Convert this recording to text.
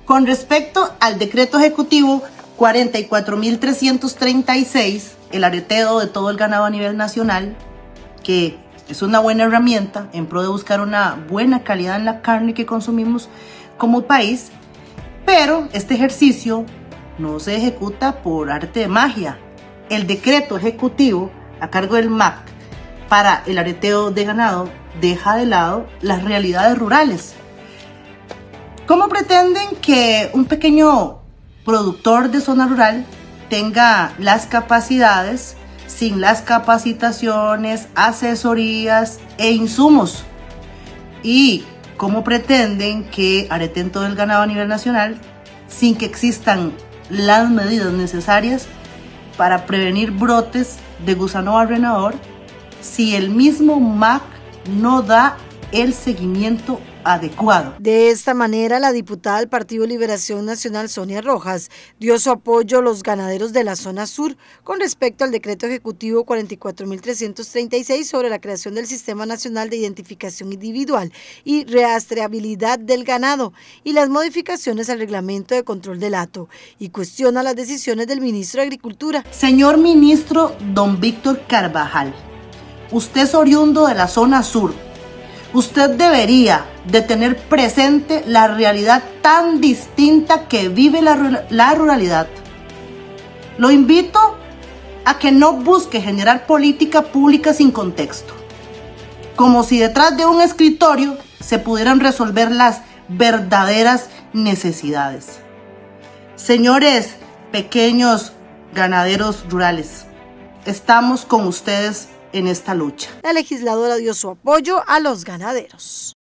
Con respecto al decreto ejecutivo 44.336, el areteo de todo el ganado a nivel nacional, que es una buena herramienta en pro de buscar una buena calidad en la carne que consumimos como país, pero este ejercicio no se ejecuta por arte de magia. El decreto ejecutivo a cargo del MAC para el areteo de ganado deja de lado las realidades rurales. ¿Cómo pretenden que un pequeño productor de zona rural tenga las capacidades sin las capacitaciones, asesorías e insumos? ¿Y cómo pretenden que areten todo el ganado a nivel nacional sin que existan las medidas necesarias para prevenir brotes de gusano barrenador si el mismo MAC no da el seguimiento adecuado? De esta manera, la diputada del Partido Liberación Nacional, Sonia Rojas, dio su apoyo a los ganaderos de la zona sur con respecto al decreto ejecutivo 44.336 sobre la creación del Sistema Nacional de Identificación Individual y Rastreabilidad del Ganado y las modificaciones al Reglamento de Control del Hato, y cuestiona las decisiones del ministro de Agricultura. Señor ministro don Víctor Carvajal, usted es oriundo de la zona sur. Usted debería de tener presente la realidad tan distinta que vive la ruralidad. Lo invito a que no busque generar política pública sin contexto, como si detrás de un escritorio se pudieran resolver las verdaderas necesidades. Señores pequeños ganaderos rurales, estamos con ustedes en esta lucha. La legisladora dio su apoyo a los ganaderos.